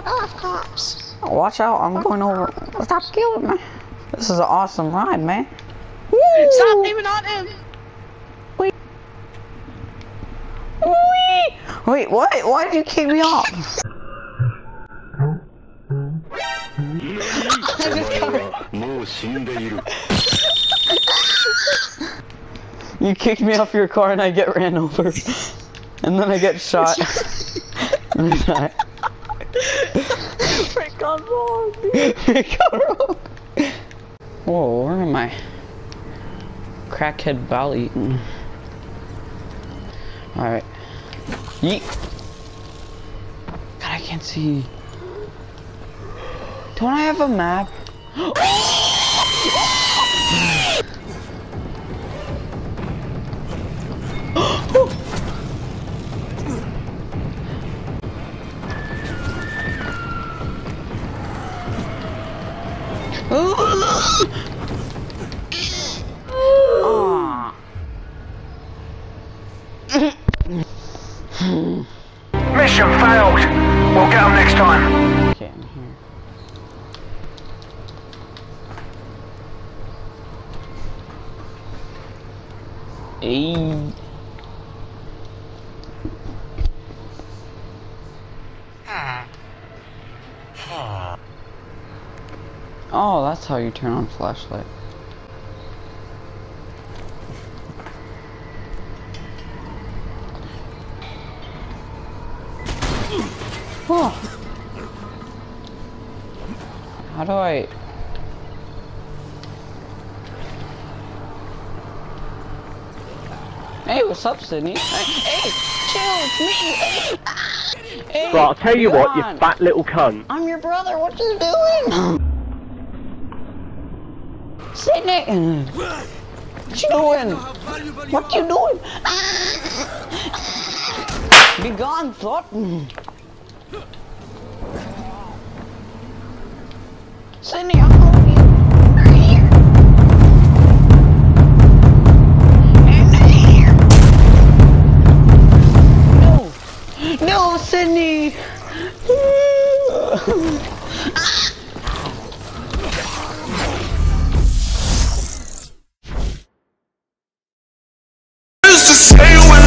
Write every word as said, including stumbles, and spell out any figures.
Watch out, I'm going over. Stop killing me. This is an awesome ride, man. Woo! Stop aiming on him! Wait. Wait, Wait what? Why did you kick me off? You kicked me off your car and I get ran over. And then I get shot. Frank gone wrong, dude. Frank gone wrong. Whoa, where am I? Crackhead ball eating. Alright. Yeet. God, I can't see. Don't I have a map? Mission failed. We'll get them next time. Okay, I'm here. Hey. Oh, that's how you turn on flashlight. Oh. How do I... Hey, what's up, Sydney? Hey, chill, it's me! Hey, ah. Hey, Bro, I'll tell you what, on. you fat little cunt. I'm your brother, what you doing? Sydney! What you doing? What you doing? Be gone, thought. Sydney, I'm holding you. Right here. And here. No. No, Sydney. Used to say when